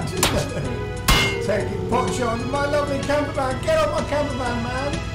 Taking pot shot on my lovely campervan. Get on my campervan, man.